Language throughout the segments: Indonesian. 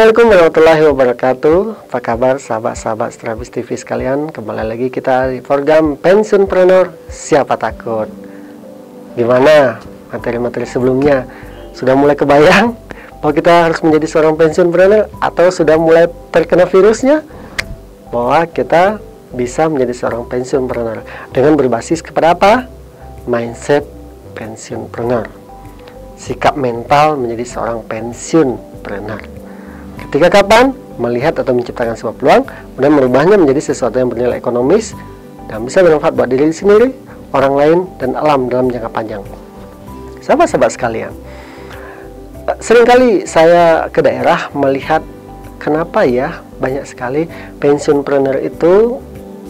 Assalamualaikum warahmatullahi wabarakatuh. Apa kabar sahabat-sahabat Strabis TV sekalian? Kembali lagi kita di program Pensiunpreneur Siapa Takut. Gimana materi-materi sebelumnya? Sudah mulai kebayang bahwa kita harus menjadi seorang pensiunpreneur, atau sudah mulai terkena virusnya bahwa kita bisa menjadi seorang pensiunpreneur dengan berbasis kepada apa? Mindset pensiunpreneur. Sikap mental menjadi seorang pensiunpreneur. Ketika kapan melihat atau menciptakan sebuah peluang, kemudian merubahnya menjadi sesuatu yang bernilai ekonomis dan bisa bermanfaat buat diri sendiri, orang lain, dan alam dalam jangka panjang. Sahabat-sahabat sekalian, seringkali saya ke daerah melihat kenapa ya banyak sekali pensiunpreneur itu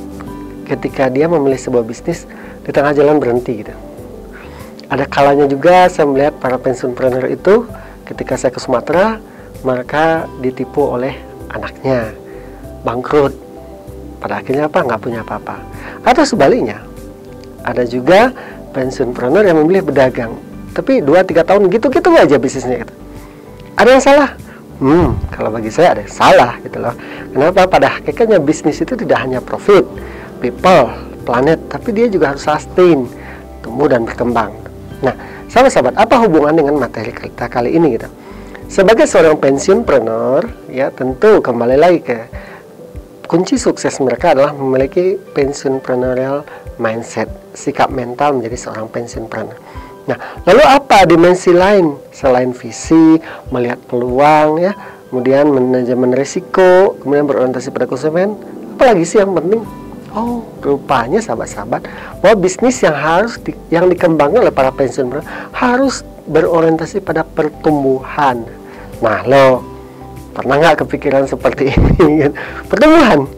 ketika dia memilih sebuah bisnis di tengah jalan berhenti gitu. Ada kalanya juga saya melihat para pensiunpreneur itu ketika saya ke Sumatera, mereka ditipu oleh anaknya, bangkrut, pada akhirnya apa? Nggak punya apa-apa. Atau sebaliknya, ada juga pensiunpreneur yang memilih berdagang, tapi 2-3 tahun gitu-gitu aja bisnisnya gitu. Ada yang salah? Kalau bagi saya ada yang salah gitu loh. Kenapa? Pada hakikatnya bisnis itu tidak hanya profit, people, planet, tapi dia juga harus sustain, tumbuh dan berkembang. Nah, sahabat-sahabat, apa hubungan dengan materi kita kali ini gitu? Sebagai seorang pensiunpreneur, ya tentu kembali lagi ke kunci sukses mereka adalah memiliki pensiunpreneurial mindset, sikap mental menjadi seorang pensiunpreneur. Nah, lalu apa dimensi lain selain visi, melihat peluang, ya, kemudian manajemen risiko, kemudian berorientasi pada konsumen? Apalagi sih yang penting? Oh, rupanya sahabat-sahabat, bahwa bisnis yang dikembangkan oleh para pensiunpreneur harus berorientasi pada pertumbuhan. Nah, lo pernah nggak kepikiran seperti ini? Pertumbuhan,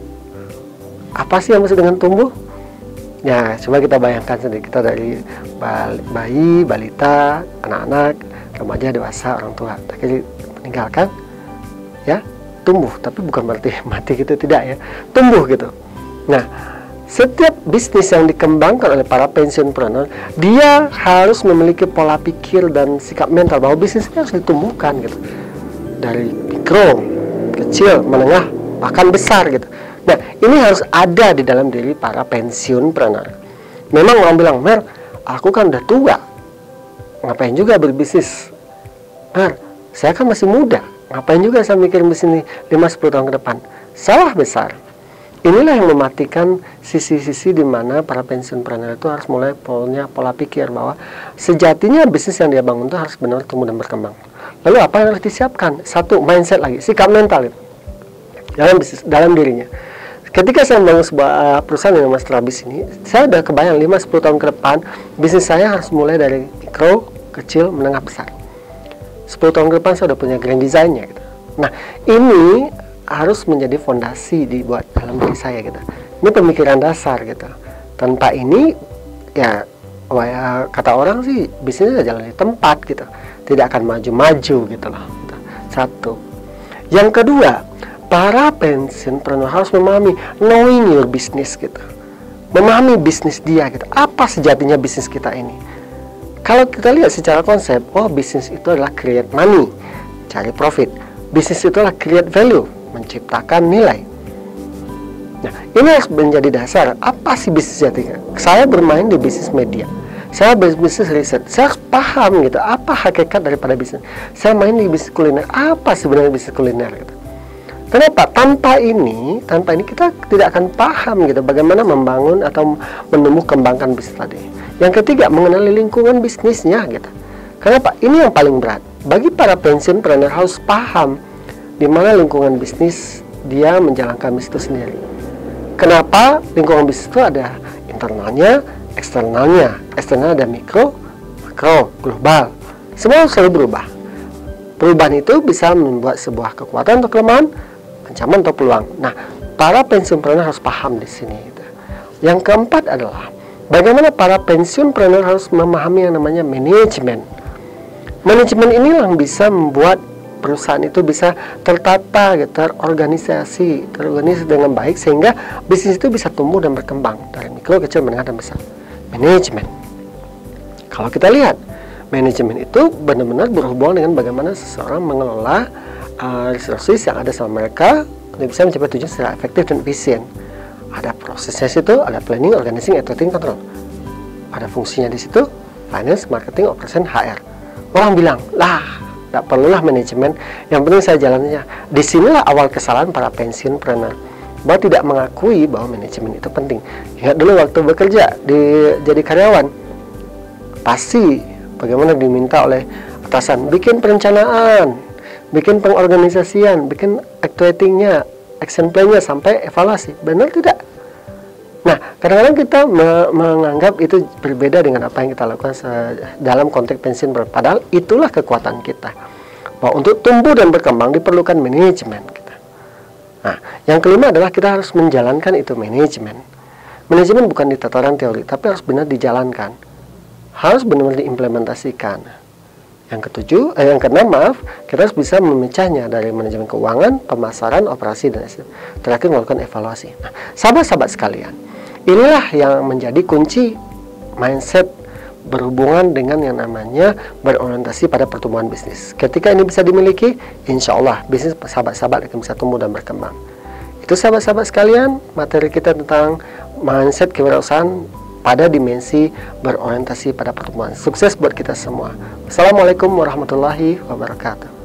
apa sih yang maksud dengan tumbuh? Ya, coba kita bayangkan sedikit. Kita dari bayi, balita, anak-anak, remaja, dewasa, orang tua, akhirnya meninggalkan, ya, tumbuh. Tapi bukan berarti mati gitu, tidak ya, tumbuh gitu. Nah, setiap bisnis yang dikembangkan oleh para pensiunpreneur, dia harus memiliki pola pikir dan sikap mental bahwa bisnisnya harus ditumbuhkan gitu. Dari mikro, kecil, menengah, bahkan besar gitu. Nah, ini harus ada di dalam diri para pensiunpreneur. Memang orang bilang, Mer, aku kan udah tua, ngapain juga berbisnis? Mer, saya kan masih muda, ngapain juga saya mikirin bisnis 5-10 tahun ke depan? Salah besar. Inilah yang mematikan sisi-sisi di mana para pensiunpreneur itu harus mulai punya pola pikir bahwa sejatinya bisnis yang dia bangun itu harus benar tumbuh dan berkembang. Lalu apa yang harus disiapkan? Satu, mindset lagi, sikap mental itu dalam bisnis, dalam dirinya. Ketika saya membangun sebuah perusahaan yang namanya Strabis ini, saya udah kebayang 5-10 tahun ke depan bisnis saya harus mulai dari mikro, kecil, menengah, besar. 10 tahun ke depan saya udah punya grand design-nya gitu. Nah, ini harus menjadi fondasi dibuat dalam diri saya gitu. Ini pemikiran dasar gitu. Tanpa ini, ya kata orang sih bisnisnya jalan di tempat gitu, tidak akan maju-maju gitu loh. Satu. Yang kedua, para pensiunpreneur harus memahami knowing your business gitu. Memahami bisnis dia gitu. Apa sejatinya bisnis kita ini? Kalau kita lihat secara konsep, bisnis itu adalah create money, cari profit. Bisnis itu adalah create value, menciptakan nilai. Nah, ini harus menjadi dasar. Apa sih bisnis sejatinya? Saya bermain di bisnis media, saya bisnis riset, saya harus paham gitu apa hakikat daripada bisnis. Saya main di bisnis kuliner, apa sebenarnya bisnis kuliner gitu. Kenapa? Tanpa ini kita tidak akan paham gitu bagaimana membangun atau menumbuh kembangkan bisnis tadi. Yang ketiga, mengenali lingkungan bisnisnya gitu. Kenapa? Ini yang paling berat. Bagi para pensiunpreneur harus paham di mana lingkungan bisnis dia menjalankan bisnis itu sendiri. Kenapa? Lingkungan bisnis itu ada internalnya, eksternalnya. Eksternal ada mikro, makro, global. Semua selalu berubah. Perubahan itu bisa membuat sebuah kekuatan atau kelemahan, ancaman atau peluang. Nah, para pensiunpreneur harus paham di sini gitu. Yang keempat adalah bagaimana para pensiunpreneur harus memahami yang namanya manajemen. Manajemen inilah yang bisa membuat perusahaan itu bisa tertata, terorganisasi dengan baik sehingga bisnis itu bisa tumbuh dan berkembang dari mikro, kecil, menengah, dan besar. Manajemen. Kalau kita lihat, manajemen itu benar-benar berhubungan dengan bagaimana seseorang mengelola resources yang ada sama mereka untuk bisa mencapai tujuan secara efektif dan efisien. Ada prosesnya situ, ada planning, organizing, editing, control. Ada fungsinya di situ, finance, marketing, operation, HR. Orang bilang, lah, tidak perlulah manajemen, yang penting saya jalannya. Disinilah awal kesalahan para pensiunpreneur, bahwa tidak mengakui bahwa manajemen itu penting. Ingat dulu waktu bekerja jadi karyawan, pasti bagaimana diminta oleh atasan, bikin perencanaan, bikin pengorganisasian, bikin activatingnya, action plan-nya, sampai evaluasi. Benar tidak? Nah, kadang-kadang kita menganggap itu berbeda dengan apa yang kita lakukan dalam konteks pensiun. Padahal itulah kekuatan kita. Bahwa untuk tumbuh dan berkembang diperlukan manajemen kita. Nah, yang kelima adalah kita harus menjalankan itu manajemen. Manajemen bukan di tataran teori, tapi harus benar dijalankan. Harus benar-benar diimplementasikan. Yang keenam, kita harus bisa memecahnya dari manajemen keuangan, pemasaran, operasi, dan terakhir melakukan evaluasi. Nah, sahabat-sahabat sekalian, inilah yang menjadi kunci mindset berhubungan dengan yang namanya berorientasi pada pertumbuhan bisnis. Ketika ini bisa dimiliki, insya Allah bisnis sahabat-sahabat akan bisa tumbuh dan berkembang. Itu sahabat-sahabat sekalian, materi kita tentang mindset kewirausahaan pada dimensi berorientasi pada pertumbuhan. Sukses buat kita semua. Assalamualaikum warahmatullahi wabarakatuh.